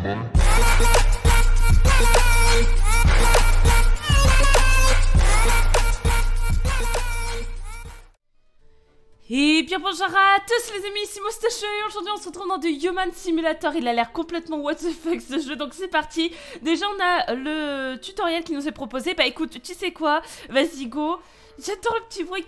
Et bien bonjour à tous les amis, ici Moustacho et aujourd'hui on se retrouve dans du Human Simulator. Il a l'air complètement what the fuck ce jeu, donc c'est parti. Déjà on a le tutoriel qui nous est proposé. Bah écoute, tu sais quoi, vas-y go. J'adore le petit bruit.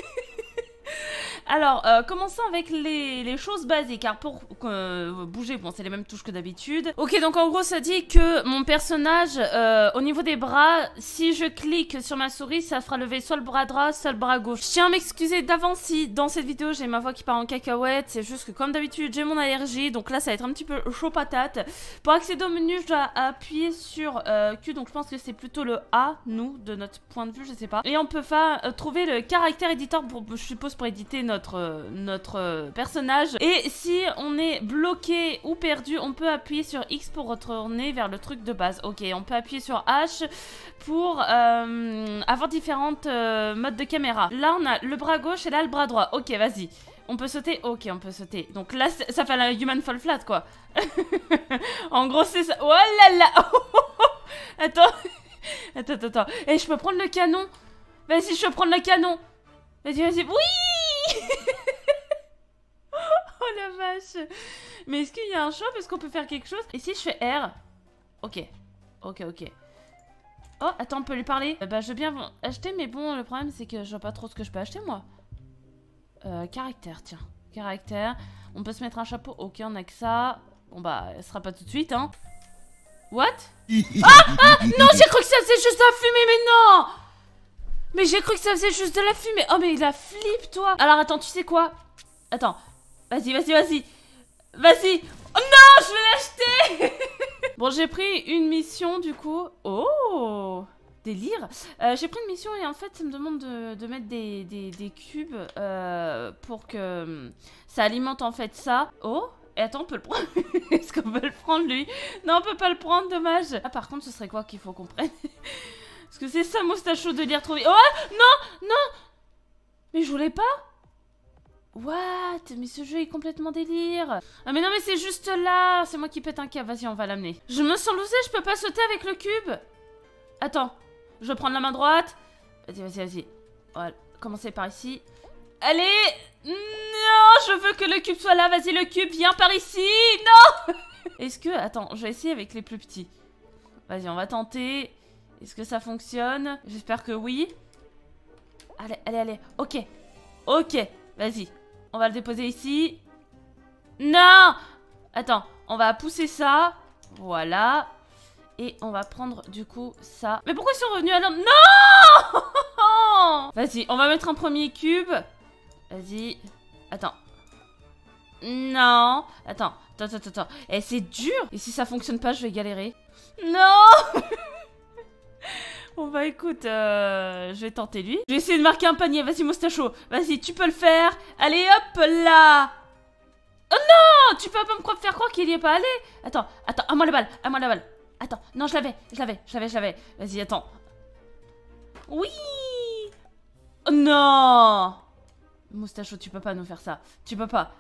Alors, commençons avec les choses basiques, car pour bouger, bon, c'est les mêmes touches que d'habitude. Ok, donc en gros, ça dit que mon personnage, au niveau des bras, si je clique sur ma souris, ça fera lever soit le bras droit, soit le bras gauche. Je tiens à m'excuser d'avance si dans cette vidéo, j'ai ma voix qui part en cacahuète. C'est juste que comme d'habitude, j'ai mon allergie, donc là, ça va être un petit peu chaud patate. Pour accéder au menu, je dois appuyer sur Q, donc je pense que c'est plutôt le A, nous, de notre point de vue, je sais pas. Et on peut trouver le caractère éditeur, je suppose, pour éditer notre personnage. Et si on est bloqué ou perdu, on peut appuyer sur X pour retourner vers le truc de base. Ok, on peut appuyer sur H pour avoir différentes modes de caméra. Là, on a le bras gauche et là, le bras droit. Ok, vas-y. On peut sauter? Ok, on peut sauter. Donc là, ça fait la human fall flat, quoi. En gros, c'est ça. Oh là là. Attends. Attends. Et je peux prendre le canon? Vas-y, je peux prendre le canon. Vas-y. Oui. Oh la vache. Mais est-ce qu'il y a un choix? Est-ce qu'on peut faire quelque chose? Et si je fais R? Ok. Oh, attends, on peut lui parler? Bah, je veux bien acheter, mais bon, le problème, c'est que je vois pas trop ce que je peux acheter, moi. Caractère, tiens. Caractère. On peut se mettre un chapeau. Ok, on a que ça. Bon, bah, elle sera pas tout de suite, hein. What? Ah! Non, j'ai cru que ça faisait juste la fumée, mais non! Mais j'ai cru que ça faisait juste de la fumée. Oh, mais il a flip, toi. Alors, attends, tu sais quoi? Attends. Vas-y. Vas-y. Oh non, je vais l'acheter. Bon, j'ai pris une mission, du coup. Oh, délire. J'ai pris une mission et en fait, ça me demande de mettre des cubes pour que ça alimente, en fait, ça. Oh, et attends, on peut le prendre. Est-ce qu'on peut le prendre, lui? Non, on peut pas le prendre, dommage. Ah, par contre, ce serait quoi qu'il faut qu'on prenne? Parce que c'est ça, Moustacho, de les retrouver. Oh, non. Mais je voulais pas. What? Mais ce jeu est complètement délire. Ah mais non, mais c'est juste là. C'est moi qui pète un câble. Vas-y, on va l'amener. Je me sens losée, je peux pas sauter avec le cube. Attends, je vais prendre la main droite. Vas-y. Voilà, commencer par ici. Allez. Non, je veux que le cube soit là. Vas-y, le cube, viens par ici. Non. Est-ce que... Attends, je vais essayer avec les plus petits. Vas-y, on va tenter. Est-ce que ça fonctionne? J'espère que oui. Allez. Ok, vas-y. On va le déposer ici. Non! Attends, on va pousser ça. Voilà. Et on va prendre du coup ça. Mais pourquoi ils sont revenus à l'homme? Non! Vas-y, on va mettre un premier cube. Vas-y. Attends. Non. Attends. Eh, c'est dur. Et si ça fonctionne pas, je vais galérer. Non! Bon bah écoute, je vais tenter lui. Je vais essayer de marquer un panier, vas-y Moustacho. Vas-y, tu peux le faire. Allez hop là. Oh non, tu peux pas me faire croire qu'il y est pas allé. Attends, à moi la balle. Attends, non je l'avais. Vas-y, attends. Oui. Oh non. Moustacho, tu peux pas nous faire ça. Tu peux pas.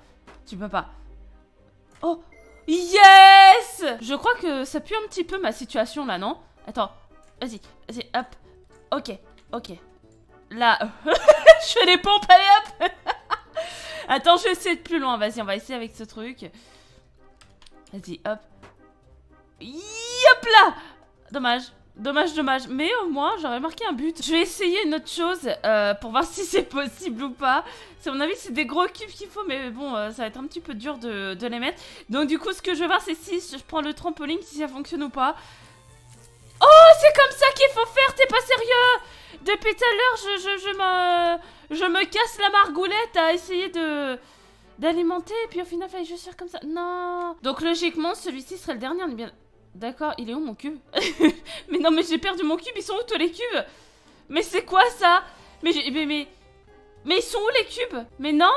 Oh, yes. Je crois que ça pue un petit peu ma situation là, non? Attends. Vas-y, hop. Ok. Là, je fais les pompes, allez hop. Attends, je vais essayer de plus loin. Vas-y, on va essayer avec ce truc. Vas-y, hop. Hop là. Dommage. Mais au moins, j'aurais marqué un but. Je vais essayer une autre chose pour voir si c'est possible ou pas. À mon avis, c'est des gros cubes qu'il faut. Mais bon, ça va être un petit peu dur de les mettre. Donc du coup, ce que je vais voir, c'est si je prends le trampoline, si ça fonctionne ou pas. Oh, c'est comme ça qu'il faut faire, t'es pas sérieux? Depuis tout à l'heure, je me casse la margoulette à essayer d'alimenter, et puis au final, il fallait juste faire comme ça. Non. Donc logiquement, celui-ci serait le dernier, on est bien... D'accord, il est où mon cube? Mais non, mais j'ai perdu mon cube, ils sont où tous les cubes? Mais c'est quoi ça? Mais ils sont où les cubes? Mais non.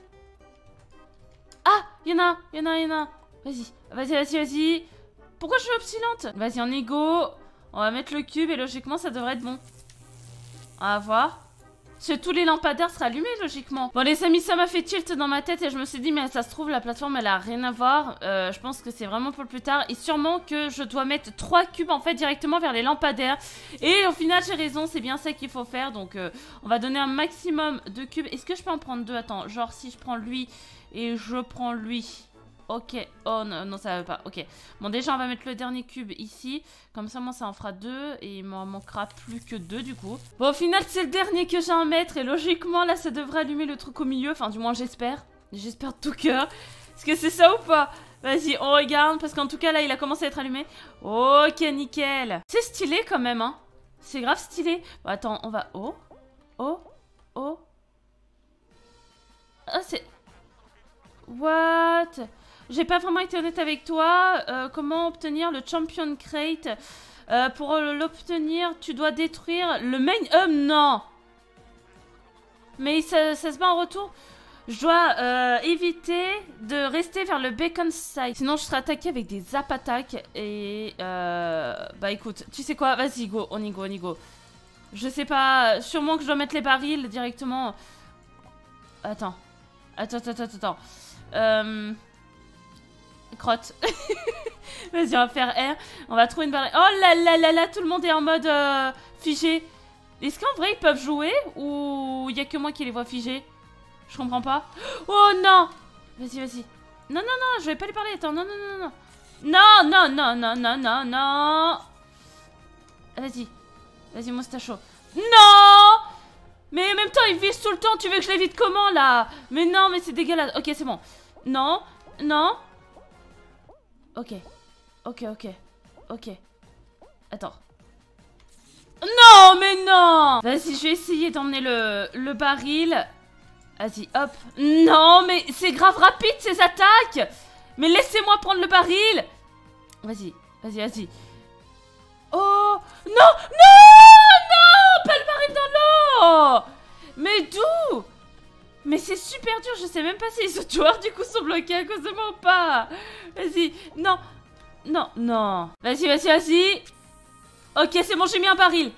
Ah, il y en a. Vas-y. Pourquoi je suis obstinante? Vas-y, en égo. On va mettre le cube et logiquement, ça devrait être bon. On va voir. Parce que tous les lampadaires seraient allumés, logiquement. Bon, les amis, ça m'a fait tilt dans ma tête et je me suis dit, mais ça se trouve, la plateforme, elle a rien à voir. Je pense que c'est vraiment pour le plus tard. Et sûrement que je dois mettre 3 cubes, en fait, directement vers les lampadaires. Et au final, j'ai raison, c'est bien ça qu'il faut faire. Donc, on va donner un maximum de cubes. Est-ce que je peux en prendre 2? Attends, genre, si je prends lui et je prends lui... Ok, oh non, non ça va pas, ok. Bon déjà on va mettre le dernier cube ici. Comme ça moi ça en fera 2 et il m'en manquera plus que 2 du coup. Bon au final c'est le dernier que j'ai à mettre et logiquement là ça devrait allumer le truc au milieu. Enfin du moins j'espère. J'espère de tout cœur. Est-ce que c'est ça ou pas? Vas-y on regarde parce qu'en tout cas là il a commencé à être allumé. Ok nickel. C'est stylé quand même hein. C'est grave stylé. Bon, attends on va... Oh. Oh. Oh. Ah c'est... What? J'ai pas vraiment été honnête avec toi. Comment obtenir le Champion Crate? Pour l'obtenir, tu dois détruire le main hub. Non. Mais ça se bat en retour. Je dois éviter de rester vers le Beacon Site. Sinon, je serai attaqué avec des zap attaques. Et bah écoute, tu sais quoi? Vas-y, go. On y go, on y go. Je sais pas. Sûrement que je dois mettre les barils directement. Attends. Attends. Crotte. Vas-y, on va faire R. On va trouver une barrière. Oh là là là là, tout le monde est en mode figé. Est-ce qu'en vrai ils peuvent jouer ou il y a que moi qui les vois figés? Je comprends pas. Oh non. Vas-y. Non, je vais pas lui parler. Attends, non. Non. Vas-y, moustacho. Non. Mais en même temps, ils visent tout le temps. Tu veux que je l'évite comment là? Mais non, mais c'est dégueulasse. Ok, c'est bon. Non. Ok. Attends. Non, mais non! Vas-y, je vais essayer d'emmener le baril. Vas-y, hop. Non, mais c'est grave rapide ces attaques! Mais laissez-moi prendre le baril! Vas-y. Oh! Non! Pas le baril dans l'eau! Mais d'où? Mais c'est super dur, je sais même pas si les autres joueurs du coup sont bloqués à cause de moi ou pas. Vas-y, non. Vas-y. Ok, c'est bon, j'ai mis un baril.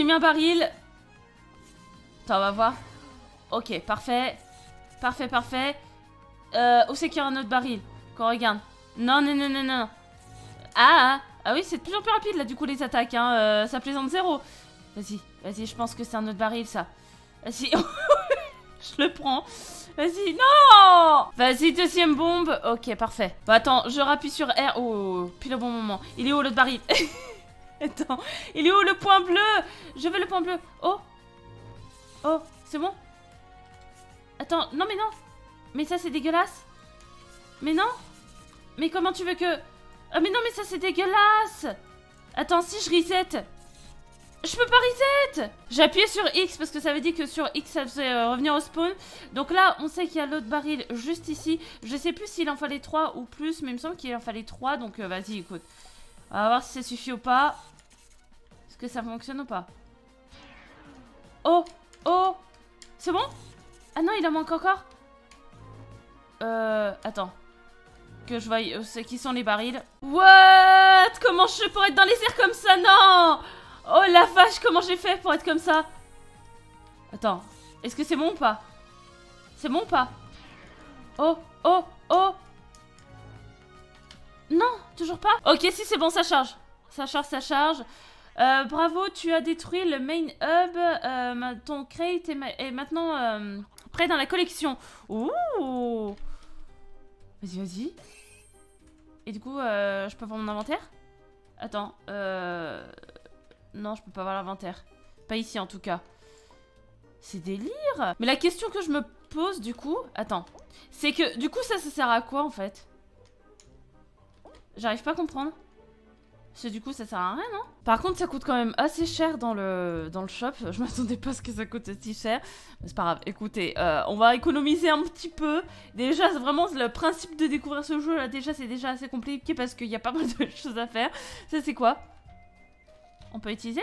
Attends, on va voir. Ok, parfait. Où c'est qu'il y a un autre baril? Qu'on regarde. Non. Ah oui, c'est de plus en plus rapide là du coup les attaques, hein. Ça plaisante zéro. Vas-y, je pense que c'est un autre baril ça. Vas-y. Je le prends. Vas-y, non! Vas-y, deuxième bombe. Ok, parfait. Bon, attends, je rappuie sur R. Oh, pile au bon moment. Il est où l'autre baril? Attends, il est où le point bleu? Je veux le point bleu. Oh, c'est bon? Attends, non. Mais ça, c'est dégueulasse. Mais non? Mais comment tu veux que... Ah, mais non, mais ça, c'est dégueulasse. Attends, si je reset... Je peux pas reset. J'ai appuyé sur X parce que ça veut dire que sur X ça faisait revenir au spawn. Donc là on sait qu'il y a l'autre baril juste ici. Je sais plus s'il en fallait 3 ou plus, mais il me semble qu'il en fallait 3. Donc vas-y écoute. On va voir si ça suffit ou pas. Est-ce que ça fonctionne ou pas? Oh. C'est bon? Ah non, il en manque encore. Attends. Que je vois c'est qui sont les barils. What? Comment je pourrais être dans les airs comme ça? Non. Oh la vache, comment j'ai fait pour être comme ça? Attends, est-ce que c'est bon ou pas? C'est bon ou pas? Oh. Non, toujours pas? Ok, si c'est bon, ça charge. Ça charge. Bravo, tu as détruit le main hub. Ton crate est maintenant prêt dans la collection. Ouh. Vas-y. Et du coup, je peux voir mon inventaire? Attends, non, je peux pas voir l'inventaire. Pas ici en tout cas. C'est délire. Mais la question que je me pose du coup... Attends. C'est que du coup ça sert à quoi en fait? J'arrive pas à comprendre. Parce que du coup ça sert à rien, non? Par contre ça coûte quand même assez cher dans le shop. Je m'attendais pas à ce que ça coûte si cher. Mais c'est pas grave. Écoutez, on va économiser un petit peu. Déjà vraiment le principe de découvrir ce jeu là déjà c'est déjà assez compliqué parce qu'il y a pas mal de choses à faire. Ça c'est quoi? On peut utiliser?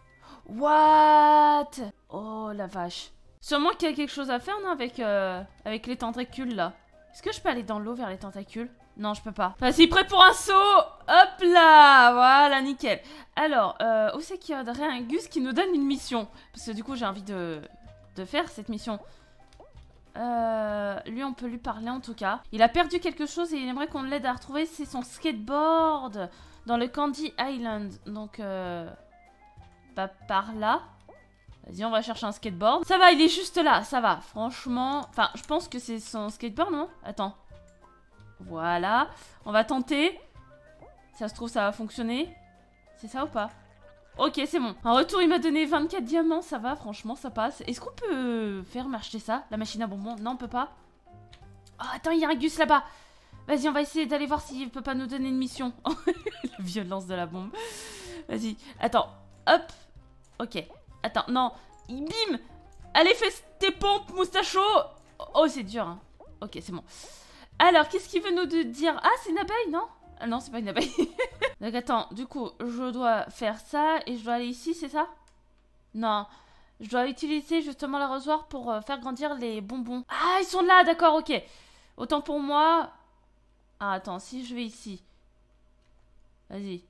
What? Oh la vache. Sûrement qu'il y a quelque chose à faire, non, avec les tentacules là. Est-ce que je peux aller dans l'eau vers les tentacules? Non, je peux pas. Vas-y, prêt pour un saut. Hop là. Voilà, nickel. Alors, où c'est qu'il y aurait un Gus qui nous donne une mission? Parce que du coup, j'ai envie de de faire cette mission. Lui, on peut lui parler en tout cas. Il a perdu quelque chose et il aimerait qu'on l'aide à retrouver. C'est son skateboard dans le Candy Island. Donc, bah, par là. Vas-y, on va chercher un skateboard. Ça va, il est juste là, ça va. Franchement, enfin, je pense que c'est son skateboard, non? Attends. Voilà. On va tenter. Ça se trouve, ça va fonctionner. C'est ça ou pas? Ok, c'est bon. En retour, il m'a donné 24 diamants. Ça va, franchement, ça passe. Est-ce qu'on peut faire marcher ça? La machine à bonbons? Non, on peut pas. Oh, attends, il y a un Gus là-bas. Vas-y, on va essayer d'aller voir s'il peut pas nous donner une mission. La violence de la bombe. Vas-y. Attends. Hop. Ok. Attends, non. Bim. Allez, fais tes pompes, moustacho. Oh, c'est dur, hein. Ok, c'est bon. Alors, qu'est-ce qu'il veut nous dire? Ah, c'est une abeille, non? Ah non, c'est pas une abeille. Donc attends, du coup, je dois faire ça et je dois aller ici, c'est ça? Non, je dois utiliser justement l'arrosoir pour faire grandir les bonbons. Ah, ils sont là, d'accord, ok. Autant pour moi. Ah, attends, si je vais ici. Vas-y.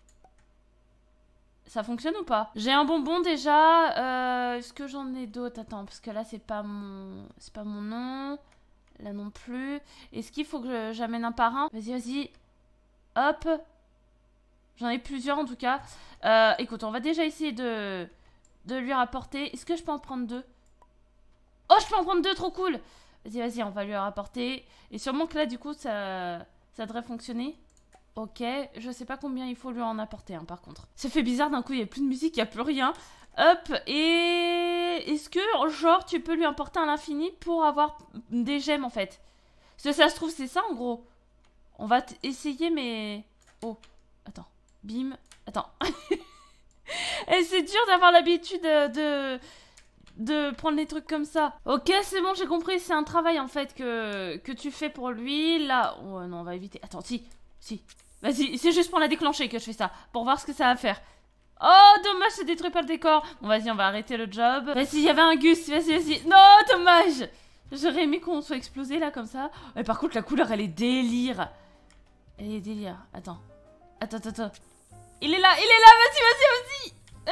Ça fonctionne ou pas? J'ai un bonbon déjà. Est-ce que j'en ai d'autres? Attends, parce que là, c'est pas mon nom. Là non plus. Est-ce qu'il faut que j'amène un par un? Vas-y, vas-y. Hop. J'en ai plusieurs en tout cas. Écoute, on va déjà essayer de lui rapporter. Est-ce que je peux en prendre 2? Oh, je peux en prendre 2, trop cool. Vas-y, vas-y, on va lui rapporter. Et sûrement que là, du coup, ça devrait fonctionner. Ok, je sais pas combien il faut lui en apporter, hein, par contre. Ça fait bizarre, d'un coup, il n'y a plus de musique, il n'y a plus rien. Hop, et... Est-ce que, genre, tu peux lui apporter à l'infini pour avoir des gemmes, en fait? Parce que ça se trouve, c'est ça, en gros. On va essayer, mais... Oh, attends. Bim. Attends. Et c'est dur d'avoir l'habitude de prendre les trucs comme ça. Ok, c'est bon, j'ai compris. C'est un travail, en fait, que tu fais pour lui. Là... Oh, non, on va éviter. Attends, si. Vas-y, c'est juste pour la déclencher que je fais ça. Pour voir ce que ça va faire. Oh, dommage, ça détruit pas le décor. Bon, vas-y, on va arrêter le job. Vas-y, il y avait un Gus. Vas-y, vas-y. Non, dommage. J'aurais aimé qu'on soit explosé, là, comme ça. Mais par contre, la couleur, elle est délire. Elle est délire. Attends. Attends. Il est là, vas-y.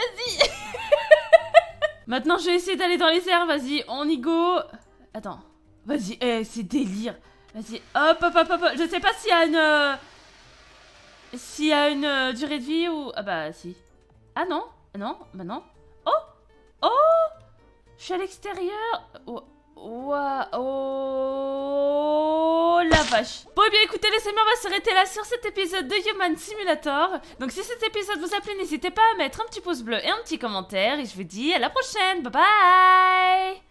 Maintenant, je vais essayer d'aller dans les airs. Vas-y, on y go. Attends. Vas-y, c'est délire. Vas-y, hop. Je sais pas s'il y a une... S'il y a une durée de vie ou... Ah bah, si. Ah non. Bah non. Oh, je suis à l'extérieur. Oh, la vache. Bon, et bien écoutez les amis, on va s'arrêter là sur cet épisode de Human Simulator. Donc si cet épisode vous a plu, n'hésitez pas à mettre un petit pouce bleu et un petit commentaire. Et je vous dis à la prochaine. Bye bye.